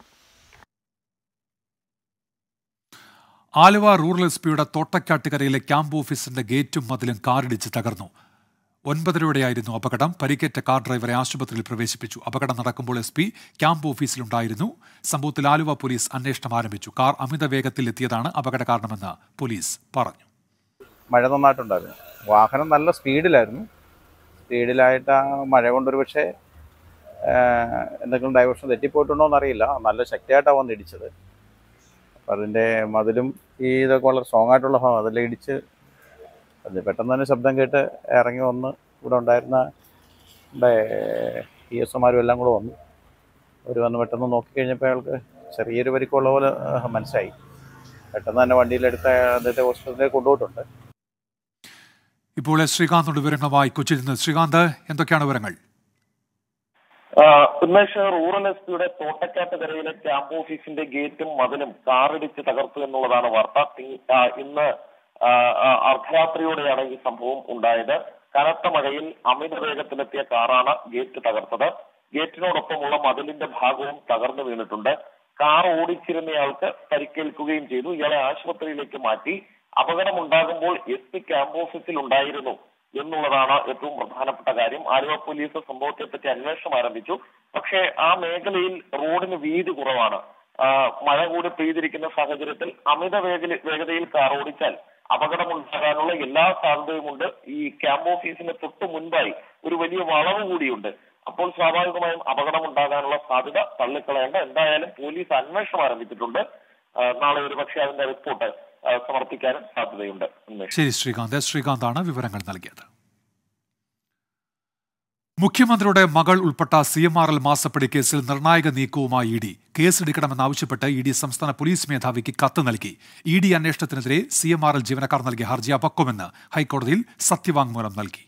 Aluva rural S പിയുടെ തോട്ടക്കാട്ടുകരയിലെ ക്യാമ്പ് ഓഫീസിന്റെ ഗേറ്റും മതിലും കാറിടിച്ച് തകർന്നു. ഒൻപതരയോടെയായിരുന്നു അപകടം. പരിക്കേറ്റ കാർ ഡ്രൈവറെ ആശുപത്രിയിൽ പ്രവേശിപ്പിച്ചു. അപകടം നടക്കുമ്പോൾ എസ് പി ക്യാമ്പ് ഓഫീസിലുണ്ടായിരുന്നു. സംഭവത്തിൽ ആലുവ പോലീസ് അന്വേഷണം ആരംഭിച്ചു. കാർ അമിത വേഗത്തിൽ എത്തിയതാണ് അപകട കാരണമെന്ന് പോലീസ് പറഞ്ഞു. മഴ നന്നായിട്ടുണ്ടായിരുന്നു. വാഹനം നല്ല സ്പീഡിലായിരുന്നു. സ്പീഡിലായിട്ട് ആ മഴ കൊണ്ടൊരു പക്ഷേ എന്തെങ്കിലും ഡൈവേർഷൻ തെറ്റിപ്പോയിട്ടുണ്ടോ എന്നറിയില്ല. നല്ല ശക്തിയായിട്ടാണ് വന്ന് ഇടിച്ചത്. അപ്പം അതിൻ്റെ മതിലും ഈ ഇതൊക്കെ വളരെ സ്ട്രോങ് ആയിട്ടുള്ള ഭാഗം അതെല്ലാം ഇടിച്ച് അത് പെട്ടെന്ന് തന്നെ ശബ്ദം കേട്ട് ഇറങ്ങി വന്ന് ഇവിടെ ഉണ്ടായിരുന്ന ഇ എസ് ഒമാരും എല്ലാം കൂടെ വന്നു. അവർ വന്ന് പെട്ടെന്ന് നോക്കിക്കഴിഞ്ഞപ്പോൾ അയാൾക്ക് ചെറിയൊരു പരിക്കുള്ള പോലെ മനസ്സിലായി. പെട്ടെന്ന് തന്നെ വണ്ടിയിലെടുത്ത് അദ്ദേഹത്തെ ഹോസ്പിറ്റലിലേക്ക് കൊണ്ടുപോയിട്ടുണ്ട്. ഇപ്പോൾ ശ്രീകാന്ത് വിവരങ്ങളുമായി കൊച്ചിയിൽ നിന്ന്. ശ്രീകാന്ത്, എന്തൊക്കെയാണ് വിവരങ്ങൾ? ഉന്മേഷ്, റൂറൽ എസ് പിയുടെ തോട്ടക്കാട്ടുകരയിലെ ക്യാമ്പ് ഓഫീസിന്റെ ഗേറ്റും മതിലും കാറിടിച്ച് തകർത്തു എന്നുള്ളതാണ് വാർത്ത. ഇന്ന് അർദ്ധരാത്രിയോടെയാണ് ഈ സംഭവം ഉണ്ടായത്. കനത്ത മഴയിൽ അമിത വേഗത്തിലെത്തിയ കാറാണ് ഗേറ്റ് തകർത്തത്. ഗേറ്റിനോടൊപ്പമുള്ള മതിലിന്റെ ഭാഗവും തകർന്നു വീണിട്ടുണ്ട്. കാർ ഓടിച്ചിരുന്നയാൾക്ക് പരിക്കേൽക്കുകയും ചെയ്തു. ഇയാളെ ആശുപത്രിയിലേക്ക് മാറ്റി. അപകടമുണ്ടാകുമ്പോൾ എസ് പി ക്യാമ്പ് ഓഫീസിൽ ഉണ്ടായിരുന്നു എന്നുള്ളതാണ് ഏറ്റവും പ്രധാനപ്പെട്ട കാര്യം. ആലുവ പോലീസ് സംഭവത്തെപ്പറ്റി അന്വേഷണം ആരംഭിച്ചു. പക്ഷേ ആ മേഖലയിൽ റോഡിന് വീതി കുറവാണ്. മഴ കൂടി പെയ്തിരിക്കുന്ന സാഹചര്യത്തിൽ അമിത വേഗ വേഗതയിൽ കാർ ഓടിച്ചാൽ അപകടമുണ്ടാകാനുള്ള എല്ലാ സാധ്യതയുമുണ്ട്. ഈ ക്യാമ്പ് ഓഫീസിന് തൊട്ട് മുൻപായി ഒരു വലിയ വളവ് കൂടിയുണ്ട്. അപ്പോൾ സ്വാഭാവികമായും അപകടമുണ്ടാകാനുള്ള സാധ്യത തള്ളിക്കളയേണ്ട. എന്തായാലും പോലീസ് അന്വേഷണം ആരംഭിച്ചിട്ടുണ്ട്. നാളെ ഒരു പക്ഷേ അതിന്റെ റിപ്പോർട്ട് സമർപ്പിക്കാനും സാധ്യതയുണ്ട്. ശരി ശ്രീകാന്ത്. ശ്രീകാന്താണ് വിവരങ്ങൾ നൽകിയത്. മുഖ്യമന്ത്രിയുടെ മകൾ ഉൾപ്പെട്ട സി എം ആർ എൽ മാസപ്പടി കേസിൽ നിർണായക നീക്കവുമായി ഇ ഡി. കേസെടുക്കണമെന്നാവശ്യപ്പെട്ട് ഇ ഡി സംസ്ഥാന പോലീസ് മേധാവിക്ക് കത്ത് നൽകി. ഇ ഡി അന്വേഷണത്തിനെതിരെ സി എം ആർ എൽ ജീവനക്കാർ നൽകിയ ഹർജി അപക്വമെന്ന് ഹൈക്കോടതിയിൽ സത്യവാങ്മൂലം നൽകി.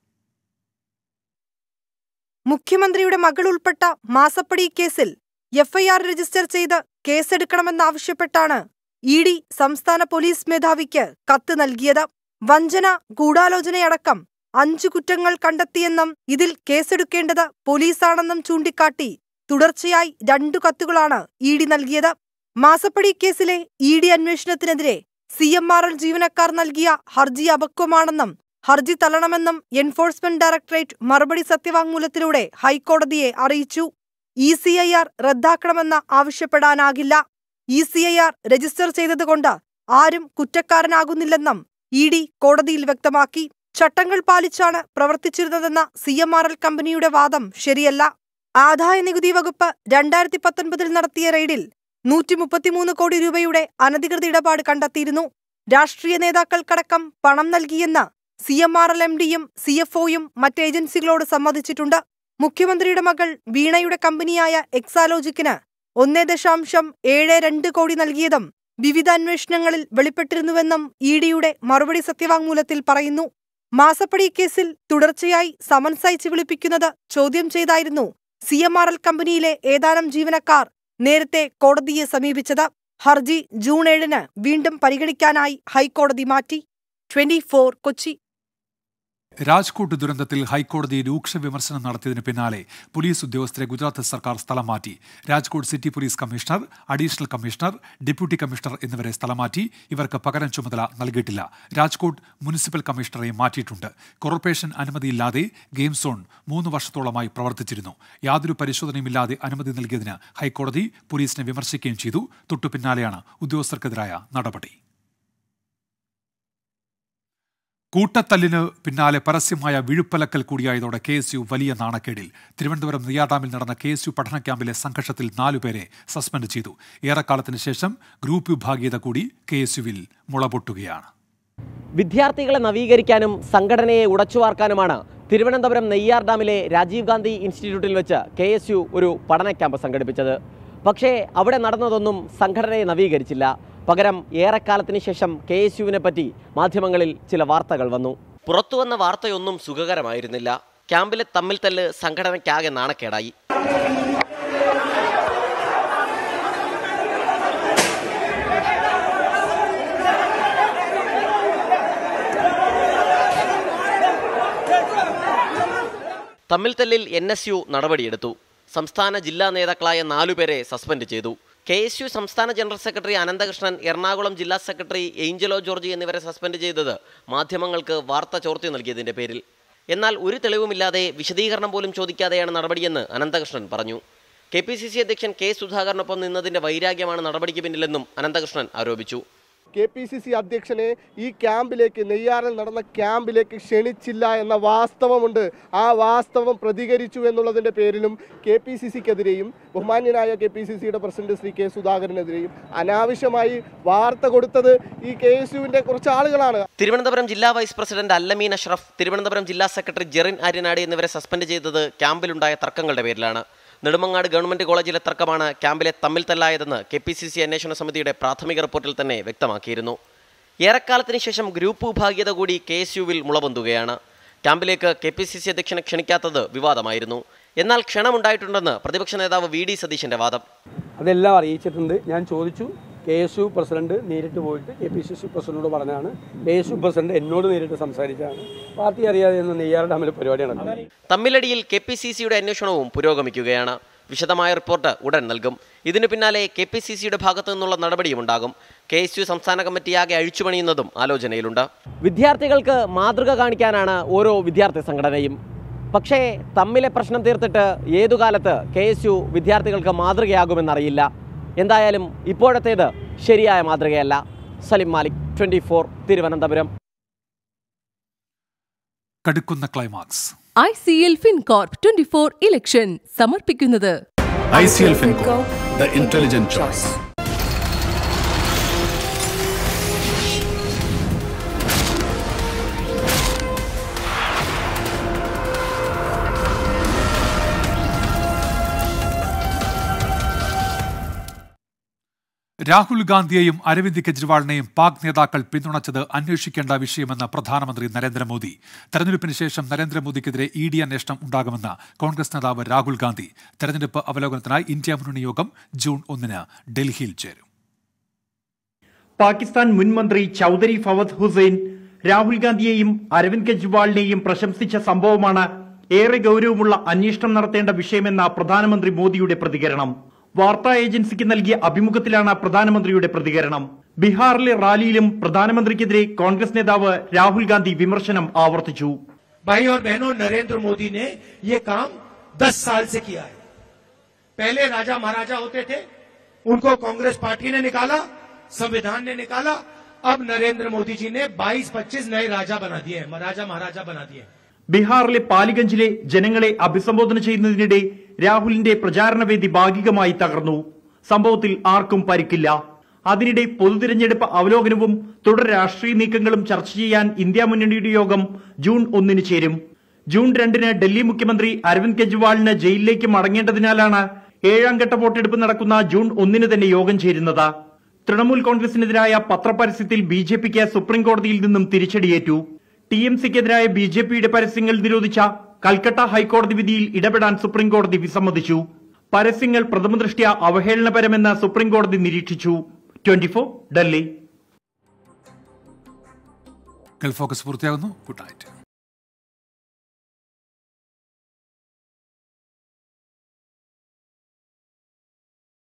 മുഖ്യമന്ത്രിയുടെ മകൾ ഉൾപ്പെട്ട മാസപ്പടി കേസിൽ എഫ്ഐആർ രജിസ്റ്റർ ചെയ്ത് കേസെടുക്കണമെന്നാവശ്യപ്പെട്ടാണ് ഇ ഡി സംസ്ഥാന പോലീസ് മേധാവിക്ക് കത്ത് നൽകിയത്. വഞ്ചന, ഗൂഢാലോചനയടക്കം അഞ്ചു കുറ്റങ്ങൾ കണ്ടെത്തിയെന്നും ഇതിൽ കേസെടുക്കേണ്ടത് പോലീസാണെന്നും ചൂണ്ടിക്കാട്ടി തുടർച്ചയായി രണ്ടു കത്തുകളാണ് ഇ ഡി നൽകിയത്. മാസപ്പടി കേസിലെ ഇ ഡി അന്വേഷണത്തിനെതിരെ സി എം ആർ എൽ ജീവനക്കാർ നൽകിയ ഹർജി അപക്വമാണെന്നും ഹർജി തള്ളണമെന്നും എൻഫോഴ്സ്മെന്റ് ഡയറക്ടറേറ്റ് മറുപടി സത്യവാങ്മൂലത്തിലൂടെ ഹൈക്കോടതിയെ അറിയിച്ചു. ഇ സി ഐ ആർ റദ്ദാക്കണമെന്ന് ആവശ്യപ്പെടാനാകില്ല. E C I R register ചെയ്തതുകൊണ്ട് ആരും കുറ്റക്കാരനാകുന്നില്ലെന്നും ഇ ഡി കോടതിയിൽ വ്യക്തമാക്കി. ചട്ടങ്ങൾ പാലിച്ചാണ് പ്രവർത്തിച്ചിരുന്നതെന്ന സി എം ആർ എൽ കമ്പനിയുടെ വാദം ശരിയല്ല. ആദായ നികുതി വകുപ്പ് രണ്ടായിരത്തി പത്തൊൻപതിൽ നടത്തിയ റെയ്ഡിൽ നൂറ്റി മുപ്പത്തിമൂന്ന് കോടി രൂപയുടെ അനധികൃത ഇടപാട് കണ്ടെത്തിയിരുന്നു. രാഷ്ട്രീയ നേതാക്കൾക്കടക്കം പണം നൽകിയെന്ന് C M R L M ഡിയും സി എഫ് ഒയും മറ്റ് ഏജൻസികളോട് സമ്മതിച്ചിട്ടുണ്ട്. മുഖ്യമന്ത്രിയുടെ മകൾ വീണയുടെ കമ്പനിയായ എക്സാലോജിക്കിന് ഒന്നേ ദശാംശം ഏഴ് രണ്ട് കോടി നൽകിയതും വിവിധ അന്വേഷണങ്ങളിൽ വെളിപ്പെട്ടിരുന്നുവെന്നും ഇ ഡിയുടെ മറുപടി സത്യവാങ്മൂലത്തിൽ പറയുന്നു. മാസപ്പടി കേസിൽ തുടർച്ചയായി സമൻസ് അയച്ച് വിളിപ്പിക്കുന്നത് ചോദ്യം ചെയ്തായിരുന്നു സി എം ആർ എൽ കമ്പനിയിലെ ഏതാനും ജീവനക്കാർ നേരത്തെ കോടതിയെ സമീപിച്ചത്. ഹർജി ജൂൺ ഏഴിന് വീണ്ടും പരിഗണിക്കാനായി ഹൈക്കോടതി മാറ്റി. Twenty four Kochi. രാജ്കോട്ട് ദുരന്തത്തിൽ ഹൈക്കോടതി രൂക്ഷ വിമർശനം നടത്തിയതിന് പിന്നാലെ പോലീസ് ഉദ്യോഗസ്ഥരെ ഗുജറാത്ത് സർക്കാർ സ്ഥലം മാറ്റി. Rajkot city police commissioner, additional commissioner, deputy commissioner എന്നിവരെ സ്ഥലം മാറ്റി. ഇവർക്ക് പകരം ചുമതല നൽകിയിട്ടില്ല. രാജ്കോട്ട് മുനിസിപ്പൽ കമ്മീഷണറെയും മാറ്റിയിട്ടുണ്ട്. കോർപ്പറേഷൻ അനുമതിയില്ലാതെ ഗെയിം സോൺ മൂന്ന് വർഷത്തോളമായി പ്രവർത്തിച്ചിരുന്നു. യാതൊരു പരിശോധനയുമില്ലാതെ അനുമതി നൽകിയതിന് ഹൈക്കോടതി പോലീസിനെ വിമർശിക്കുകയും ചെയ്തു. തൊട്ടു പിന്നാലെയാണ് ഉദ്യോഗസ്ഥർക്കെതിരായ നടപടി. കൂട്ടത്തല്ലിന് പിന്നാലെ പരസ്യമായ വിഴുപ്പലക്കൽ കൂടിയായതോടെ കെ എസ് യു വലിയ നാണക്കേടിൽ. തിരുവനന്തപുരം നെയ്യാർഡാമിൽ നടന്ന കെ എസ് യു പഠന ക്യാമ്പിലെ സംഘർഷത്തിൽ നാലുപേരെ സസ്പെൻഡ് ചെയ്തു. ഏറെക്കാലത്തിന് ശേഷം ഗ്രൂപ്പ് വിഭാഗീയത കൂടി കെ എസ് യുവിൽ മുളപൊട്ടുകയാണ്. വിദ്യാർത്ഥികളെ നവീകരിക്കാനും സംഘടനയെ ഉടച്ചുവാർക്കാനുമാണ് തിരുവനന്തപുരം നെയ്യാർഡാമിലെ രാജീവ് ഗാന്ധി ഇൻസ്റ്റിറ്റ്യൂട്ടിൽ വെച്ച് കെ എസ് യു ഒരു പഠന ക്യാമ്പ് സംഘടിപ്പിച്ചത്. പക്ഷേ അവിടെ നടന്നതൊന്നും സംഘടനയെ നവീകരിച്ചില്ല. പകരം ഏറെക്കാലത്തിന് ശേഷം കെ എസ് യുവിനെ പറ്റി മാധ്യമങ്ങളിൽ ചില വാർത്തകൾ വന്നു. പുറത്തുവന്ന വാർത്തയൊന്നും സുഖകരമായിരുന്നില്ല. ക്യാമ്പിലെ തമ്മിൽ തല്ല് സംഘടനയ്ക്കാകെ നാണക്കേടായി. തമ്മിൽ തല്ലിൽ എൻ എസ് യു നടപടിയെടുത്തു. സംസ്ഥാന ജില്ലാ നേതാക്കളായ നാലുപേരെ സസ്പെൻഡ് ചെയ്തു. കെ എസ് യു സംസ്ഥാന ജനറൽ സെക്രട്ടറി അനന്തകൃഷ്ണൻ, എറണാകുളം ജില്ലാ സെക്രട്ടറി ഏഞ്ചലോ ജോർജ് എന്നിവരെ സസ്പെൻഡ് ചെയ്തത് മാധ്യമങ്ങൾക്ക് വാർത്ത ചോർത്തി നൽകിയതിന്റെ പേരിൽ. എന്നാൽ ഒരു തെളിവുമില്ലാതെ വിശദീകരണം പോലും ചോദിക്കാതെയാണ് നടപടിയെന്ന് അനന്തകൃഷ്ണൻ പറഞ്ഞു. കെ പി സി സി അധ്യക്ഷൻ കെ സുധാകരനൊപ്പം നിന്നതിന്റെ വൈരാഗ്യമാണ് നടപടിക്ക് പിന്നിലെന്നും അനന്തകൃഷ്ണൻ ആരോപിച്ചു. കെ പി സി സി അധ്യക്ഷനെ ഈ ക്യാമ്പിലേക്ക്, നെയ്യാറിൽ നടന്ന ക്യാമ്പിലേക്ക് ക്ഷണിച്ചില്ല എന്ന വാസ്തവമുണ്ട്. ആ വാസ്തവം പ്രതികരിച്ചു എന്നുള്ളതിൻ്റെ പേരിലും കെ പി സി സിക്കെതിരെയും ബഹുമാന്യനായ കെ പി സി സിയുടെ പ്രസിഡന്റ് ശ്രീ കെ സുധാകരനെതിരെയും അനാവശ്യമായി വാർത്ത കൊടുത്തത് ഈ കെ എസ് യുവിൻ്റെ കുറച്ച് ആളുകളാണ്. തിരുവനന്തപുരം ജില്ലാ വൈസ് പ്രസിഡന്റ് അല്ലമീൻ അഷ്റഫ്, തിരുവനന്തപുരം ജില്ലാ സെക്രട്ടറി ജെറിൻ ആര്യനാട് എന്നിവരെ സസ്പെൻഡ് ചെയ്തത് ക്യാമ്പിലുണ്ടായ തർക്കങ്ങളുടെ പേരിലാണ്. നെടുമങ്ങാട് ഗവൺമെന്റ് കോളേജിലെ തർക്കമാണ് ക്യാമ്പിലെ തമ്മിൽ തല്ലായതെന്ന് കെ പി സി സി അന്വേഷണ സമിതിയുടെ പ്രാഥമിക റിപ്പോർട്ടിൽ തന്നെ വ്യക്തമാക്കിയിരുന്നു. ഏറെക്കാലത്തിന് ശേഷം ഗ്രൂപ്പ് വിഭാഗീയത കൂടി കെ എസ് യുവിൽ മുളപൊന്തുകയാണ്. ക്യാമ്പിലേക്ക് കെ പി സി സി അധ്യക്ഷനെ ക്ഷണിക്കാത്തത് വിവാദമായിരുന്നു. എന്നാൽ ക്ഷണമുണ്ടായിട്ടുണ്ടെന്ന് പ്രതിപക്ഷ നേതാവ് വി ഡി സതീശന്റെ വാദം. അതെല്ലാം അറിയിച്ചിട്ടുണ്ട്. ഞാൻ ചോദിച്ചു. കെ എസ് യു പ്രസിഡന്റ് നേരിട്ട് പോയിട്ട് കെ പി സി സി പ്രസിഡന്റിനോട് പറഞ്ഞാണ്. കെ എസ് യു പ്രസിഡന്റ് എന്നോട് നേരിട്ട് സംസാരിച്ചാണ്. പാർട്ടി അറിയാതെ എന്ന് നെയ്യാർ ഡാമിലെ പരിപാടി നടന്നത്. തമ്മിലടിയിൽ കെ പി സി സിയുടെ അന്വേഷണവും പുരോഗമിക്കുകയാണ്. വിശദമായ റിപ്പോർട്ട് ഉടൻ നൽകും. ഇതിനു പിന്നാലെ കെ പി സി സിയുടെ ഭാഗത്തു നിന്നുള്ള നടപടിയും ഉണ്ടാകും. കെ എസ് യു സംസ്ഥാന കമ്മിറ്റിയാകെ അഴിച്ചുപണിയുന്നതും ആലോചനയിലുണ്ട്. വിദ്യാർത്ഥികൾക്ക് മാതൃക കാണിക്കാനാണ് ഓരോ വിദ്യാർത്ഥി സംഘടനയും. പക്ഷേ തമ്മിലെ പ്രശ്നം തീർത്തിട്ട് ഏതുകാലത്ത് കെ എസ് യു വിദ്യാർത്ഥികൾക്ക് മാതൃകയാകുമെന്നറിയില്ല. എന്തായാലും ഇപ്പോഴത്തേത് ശരിയായ മാതൃകയല്ല. Salim Malik, twenty four, Thiruvananthapuram. കടുക്കുന്ന climax. I C L Fincorp twenty four election സമർപ്പിക്കുന്നത് I C L Fincorp, the intelligent choice. Rahul ഗാന്ധിയെയും അരവിന്ദ് കെജ്രിവാളിനെയും പാക് നേതാക്കൾ പിന്തുണച്ചത് അന്വേഷിക്കേണ്ട വിഷയമെന്ന് പ്രധാനമന്ത്രി നരേന്ദ്രമോദി. തെരഞ്ഞെടുപ്പിന് ശേഷം നരേന്ദ്രമോദിക്കെതിരെ ഇ ഡി അന്വേഷണം ഉണ്ടാകുമെന്ന് കോൺഗ്രസ് നേതാവ് രാഹുൽ ഗാന്ധി. തെരഞ്ഞെടുപ്പ് അവലോകനത്തിനായി ഇന്ത്യ മുന്നണി യോഗം ജൂൺ ഒന്നിന് ഡൽഹിയിൽ ചേരും. പാകിസ്ഥാൻ മുൻ മന്ത്രി ചൌധരി ഫവദ് ഹുസൈൻ രാഹുൽ ഗാന്ധിയെയും അരവിന്ദ് കെജ്രിവാളിനെയും പ്രശംസിച്ച സംഭവമാണ് ഏറെ ഗൌരവമുള്ള അന്വേഷണം നടത്തേണ്ട വിഷയമെന്ന പ്രധാനമന്ത്രി മോദിയുടെ പ്രതികരണം. വാർത്താ ഏജൻസിക്ക് നൽകിയ അഭിമുഖത്തിലാണ് പ്രധാനമന്ത്രിയുടെ പ്രതികരണം. ബീഹാറിലെ റാലിയിലും പ്രധാനമന്ത്രിക്കെതിരെ കോൺഗ്രസ് നേതാവ് രാഹുൽ ഗാന്ധി വിമർശനം ആവർത്തിച്ചു. भाई और बहनों, नरेंद्र मोदी ने ये काम दस साल से किया है. पहले राजा महाराजा होते थे, उनको कांग्रेस पार्टी ने निकाला, संविधान ने निकाला. अब नरेंद्र मोदी जी ने बाईस पच्चीस नए राजा बना दिए हैं, राजा महाराजा बना दिए. ബീഹാറിലെ പാലിഗഞ്ചിലെ ജനങ്ങളെ അഭിസംബോധന ചെയ്യുന്നതിനിടെ രാഹുലിന്റെ പ്രചാരണവേദി ഭാഗികമായി തകർന്നു. സംഭവത്തിൽ ആർക്കും പരിക്കില്ല. അതിനിടെ പൊതുതിരഞ്ഞെടുപ്പ് അവലോകനവും തുടർ രാഷ്ട്രീയ നീക്കങ്ങളും ചർച്ച ചെയ്യാൻ ഇന്ത്യ മുന്നണിയുടെ യോഗം ജൂൺ ഒന്നിന് ചേരും. ജൂൺ രണ്ടിന് ഡൽഹി മുഖ്യമന്ത്രി അരവിന്ദ് കെജ്രിവാളിന് ജയിലിലേക്ക് മടങ്ങേണ്ടതിനാലാണ് ഏഴാം ഘട്ട വോട്ടെടുപ്പ് നടക്കുന്ന ജൂൺ ഒന്നിന് തന്നെ യോഗം ചേരുന്നത്. തൃണമൂൽ കോൺഗ്രസിനെതിരായ പത്രപരസ്യത്തിൽ ബി ജെ പിക്ക് സുപ്രീം കോടതിയിൽ നിന്നും തിരിച്ചടിയേറ്റു. ടി എം സിക്കെതിരായ ബി ജെ പിയുടെ പരസ്യങ്ങൾ നിരോധിച്ച കൽക്കട്ട ഹൈക്കോടതി വിധിയിൽ ഇടപെടാൻ സുപ്രീം കോടതി വിസമ്മതിച്ചു. പരസ്യങ്ങൾ പ്രഥമദൃഷ്ട്യാ അവഹേളനപരമെന്ന് സുപ്രീം കോടതി നിരീക്ഷിച്ചു. Twenty four Delhi. Gulf focus പൂർത്തിയാകുന്നു. Good night.